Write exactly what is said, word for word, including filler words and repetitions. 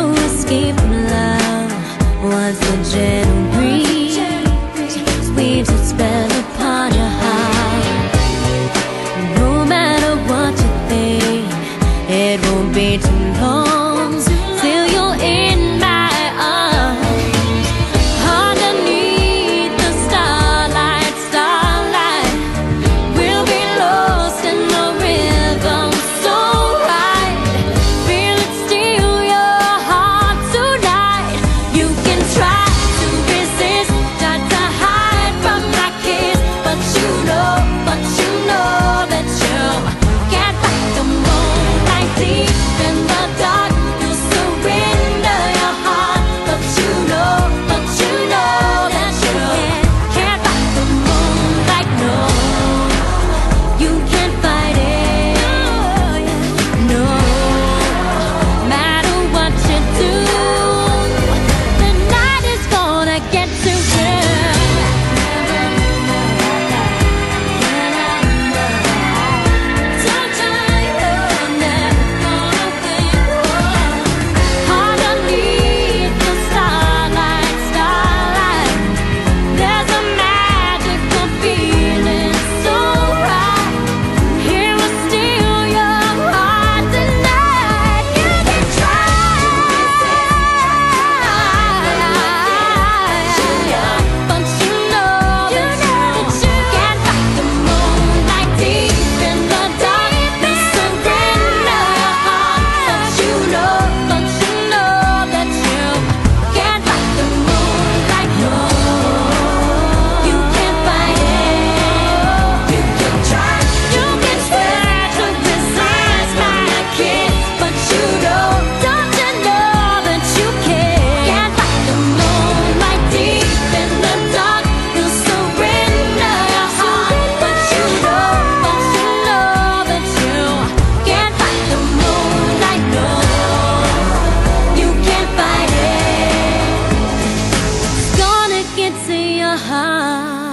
no escape from love. Once the gentle breeze weaves its spell upon your heart, no matter what you think, it won't be too long till you're in my arms. Underneath the starlight, starlight, we'll be lost in the rhythm so right. Feel it steal your heart tonight. You can try to resist, try to hide from my kiss, but you know, but you know that you can't fight the moonlight deep in the dark. You'll surrender your heart, but you know, but you know that you can't fight the moonlight. No, you can't fight it. No, matter what you do, the night is gonna get to you. Don't try, you're never gonna win. Underneath the starlight, starlight, there's a magical feeling so right. Here will steal your heart tonight. You can try, but you know that you can't fight the moonlight deep in the dark. You surrender your heart, but you know, but you know that you can't fight the moonlight. No, you can't fight it. You can try, you can try to resist my kiss, but you know, don't you know that you can't fight the moonlight deep in the dark. You surrender your heart, but you know, but you know that you can't fight the moonlight. No, you can't fight it. It's gonna get to your heart.